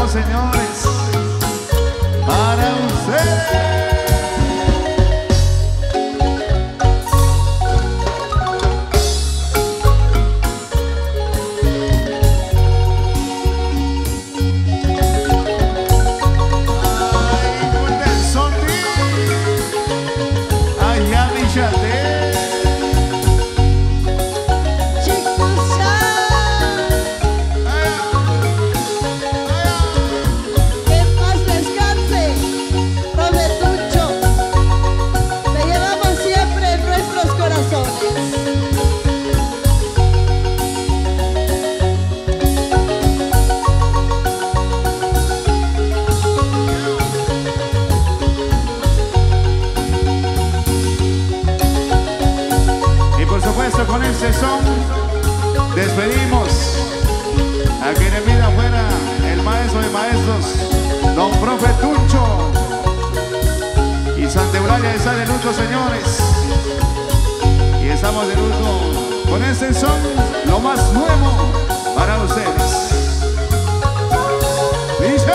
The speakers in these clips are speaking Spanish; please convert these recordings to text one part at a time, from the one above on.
Luto, señores. Para ustedes. Con este son despedimos a quien en vida fuera el maestro de maestros, don Profe Tuncho. Y Santa Eulalia está de luto, señores, y estamos de luto con este son, lo más nuevo para ustedes. Dice: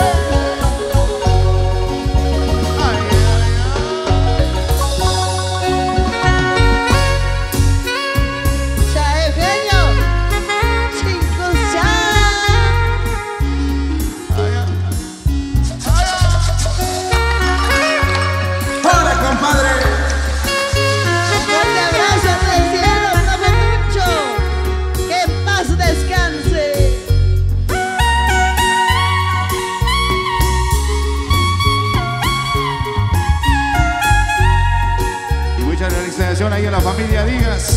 ahí a la familia Díaz.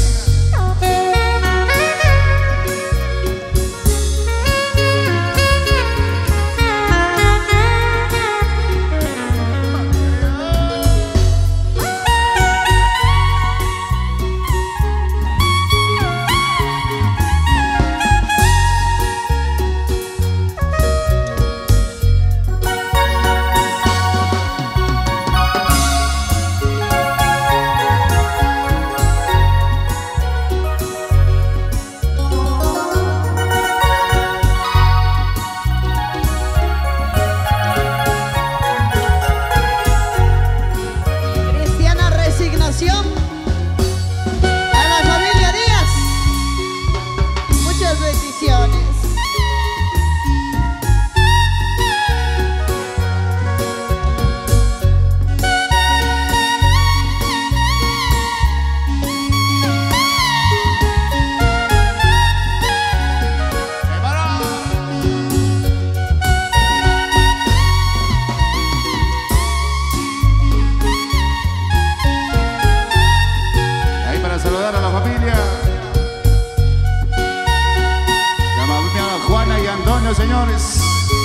Señores,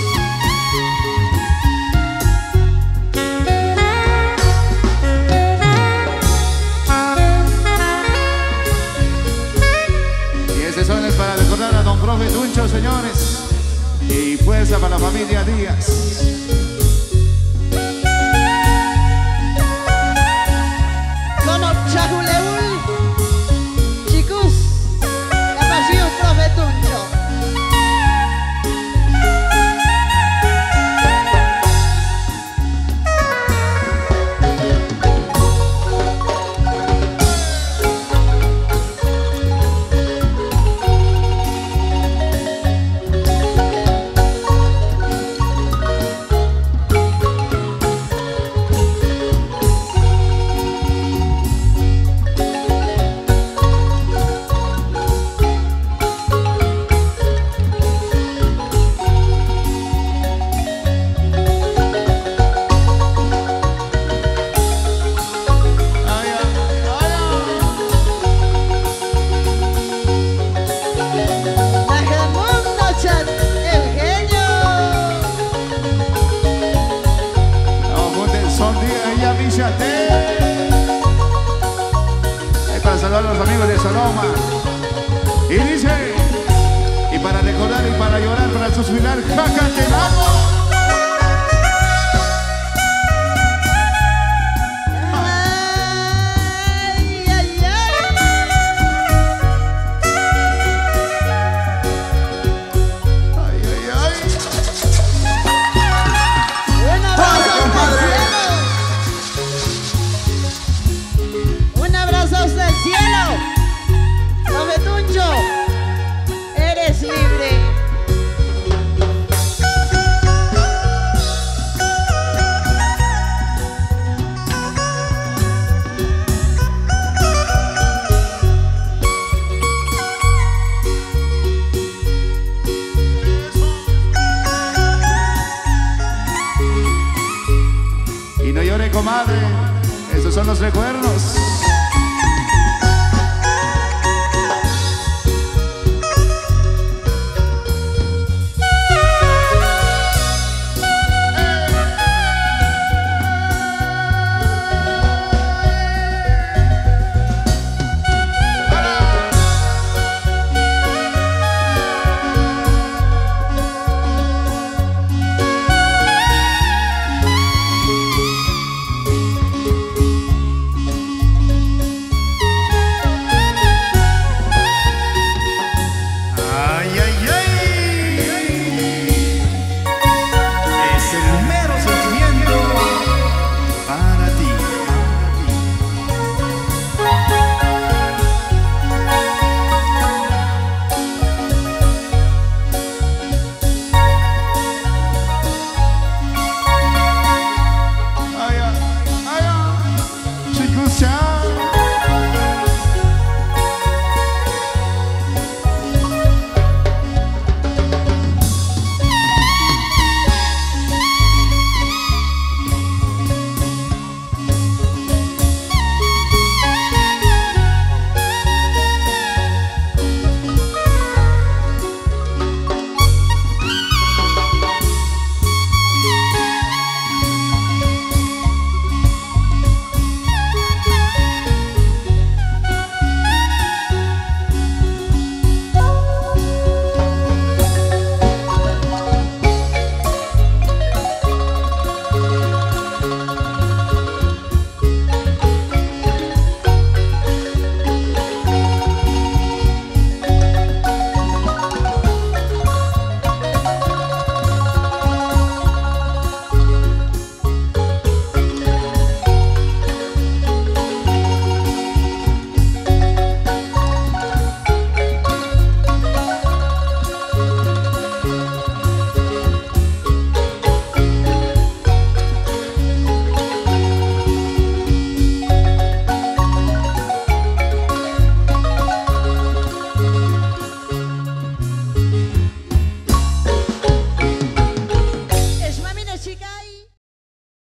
y ese son es para recordar a don Profe Tuncho, señores, y fuerza para la familia Díaz. Para saludar a los amigos de Sonoma. Y dice: y para recordar y para llorar, para suspirar, Jacatenango. llore, comadre. Esos son los recuerdos.